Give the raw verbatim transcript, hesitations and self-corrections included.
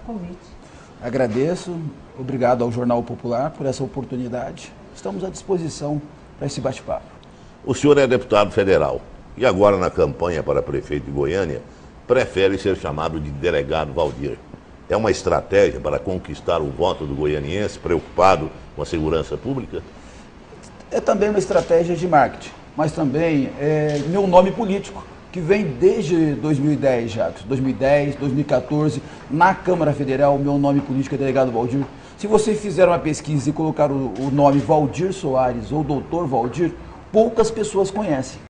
convite. Agradeço, obrigado ao Jornal Popular por essa oportunidade. Estamos à disposição para esse bate-papo. O senhor é deputado federal e agora na campanha para prefeito de Goiânia prefere ser chamado de delegado Valdir. É uma estratégia para conquistar o voto do goianiense preocupado com a segurança pública? É também uma estratégia de marketing, mas também é meu nome político, que vem desde dois mil e dez, Jacques. dois mil e dez, dois mil e quatorze, na Câmara Federal, meu nome político é delegado Valdir. Se você fizer uma pesquisa e colocar o, o nome Valdir Soares ou doutor Valdir, poucas pessoas conhecem.